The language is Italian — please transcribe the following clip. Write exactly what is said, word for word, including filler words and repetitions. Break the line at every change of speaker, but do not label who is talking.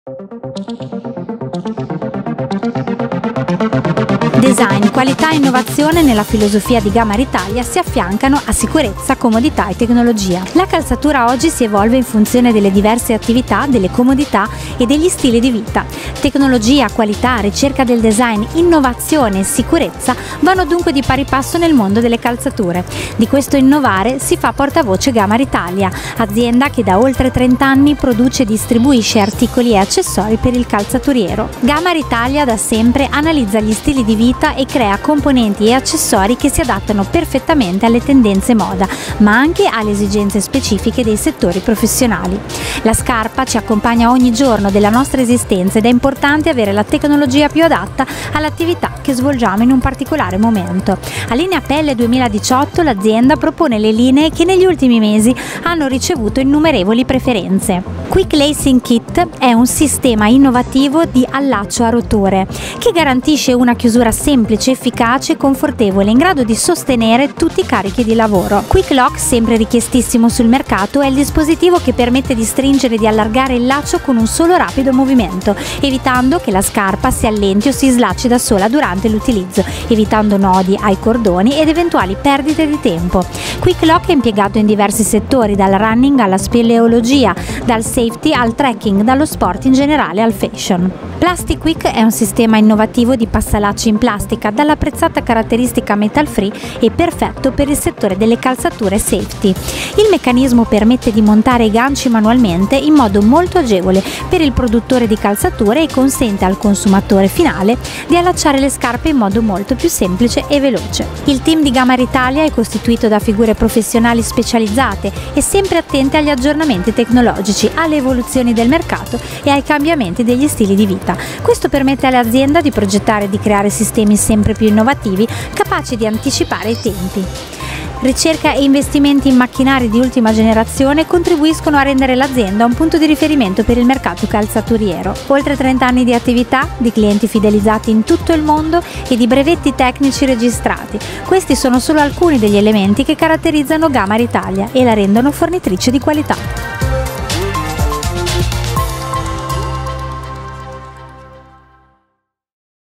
Design, qualità e innovazione nella filosofia di Gamma Italia si affiancano a sicurezza, comodità e tecnologia. La calzatura oggi si evolve in funzione delle diverse attività, delle comodità e degli stili di vita. Tecnologia, qualità, ricerca del design, innovazione e sicurezza vanno dunque di pari passo nel mondo delle calzature. Di questo innovare si fa portavoce Gamma Italia, azienda che da oltre trenta anni produce e distribuisce articoli e accessori per il calzaturiero. Gamma Italia da sempre analizza gli stili di vita e crea componenti e accessori che si adattano perfettamente alle tendenze moda, ma anche alle esigenze specifiche dei settori professionali. La scarpa ci accompagna ogni giorno della nostra esistenza ed è importante avere la tecnologia più adatta all'attività che svolgiamo in un particolare momento. A Linea Pelle duemiladiciotto l'azienda propone le linee che negli ultimi mesi hanno ricevuto innumerevoli preferenze. Quick Lacing Kit è un sistema innovativo di allaccio a rotore che garantisce una chiusura semplice, efficace e confortevole in grado di sostenere tutti i carichi di lavoro. Quick Lock, sempre richiestissimo sul mercato, è il dispositivo che permette di stringere e di allargare il laccio con un solo rapido movimento, evitando che la scarpa si allenti o si slacci da sola durante l'utilizzo, evitando nodi ai cordoni ed eventuali perdite di tempo. Quick Lock è impiegato in diversi settori, dal running alla speleologia, dal safety al trekking, dallo sport in generale al fashion. Plastic Quick è un sistema innovativo di passalacci in plastica dall'apprezzata caratteristica metal free e perfetto per il settore delle calzature safety. Il meccanismo permette di montare i ganci manualmente in modo molto agevole per il produttore di calzature e consente al consumatore finale di allacciare le scarpe in modo molto più semplice e veloce. Il team di Gamma Italia è costituito da figure professionali specializzate e sempre attente agli aggiornamenti tecnologici, alle evoluzioni del mercato e ai cambiamenti degli stili di vita. Questo permette all'azienda di progettare e di creare sistemi sempre più innovativi, capaci di anticipare i tempi. Ricerca e investimenti in macchinari di ultima generazione contribuiscono a rendere l'azienda un punto di riferimento per il mercato calzaturiero. Oltre trenta anni di attività, di clienti fidelizzati in tutto il mondo e di brevetti tecnici registrati. Questi sono solo alcuni degli elementi che caratterizzano Gamma Italia e la rendono fornitrice di qualità.